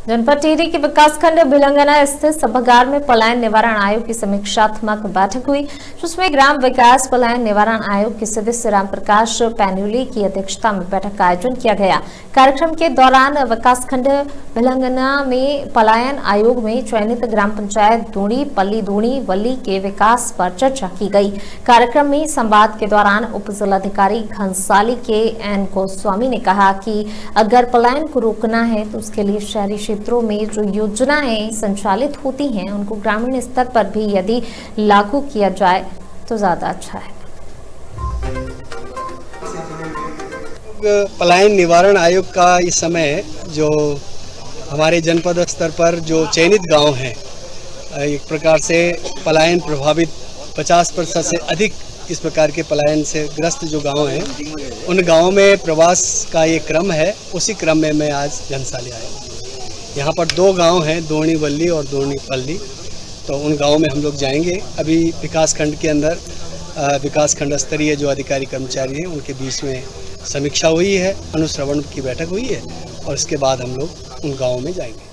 जनपद टिहरी के विकासखंड भिलंगना स्थित सभागार में पलायन निवारण आयोग की समीक्षात्मक बैठक हुई, जिसमें ग्राम विकास पलायन निवारण आयोग के सदस्य राम प्रकाश पैन्यूली की अध्यक्षता में बैठक का आयोजन किया गया। कार्यक्रम के दौरान विकासखंड भिलंगना में पलायन आयोग में चयनित ग्राम पंचायत दूणी, पल्ली दूणी, वल्ली के विकास पर चर्चा की गई। कार्यक्रम में संवाद के दौरान उप जिलाधिकारी घनसाली के एन गोस्वामी ने कहा कि अगर पलायन को रोकना है तो उसके लिए शहरी क्षेत्रों में जो योजनाएं संचालित होती हैं उनको ग्रामीण स्तर पर भी यदि लागू किया जाए तो ज्यादा अच्छा है। पलायन निवारण आयोग का इस समय जो हमारे जनपद स्तर पर जो चयनित गांव हैं, एक प्रकार से पलायन प्रभावित 50% से अधिक इस प्रकार के पलायन से ग्रस्त जो गांव हैं, उन गांवों में प्रवास का ये क्रम है। उसी क्रम में मैं आज घनसाली आया हूँ। यहाँ पर 2 गांव हैं, दूणी वल्ली और दूणी पल्ली, तो उन गांवों में हम लोग जाएंगे। अभी विकासखंड के अंदर विकासखंड स्तरीय जो अधिकारी कर्मचारी हैं उनके बीच में समीक्षा हुई है, अनुश्रवण की बैठक हुई है और इसके बाद हम लोग उन गाँवों में जाएंगे।